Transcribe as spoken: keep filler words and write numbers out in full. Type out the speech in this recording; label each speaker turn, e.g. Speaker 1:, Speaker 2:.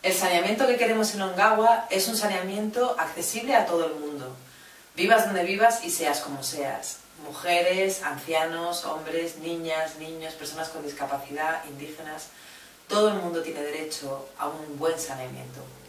Speaker 1: El saneamiento que queremos en Ongawa es un saneamiento accesible a todo el mundo. Vivas donde vivas y seas como seas. Mujeres, ancianos, hombres, niñas, niños, personas con discapacidad, indígenas. Todo el mundo tiene derecho a un buen saneamiento.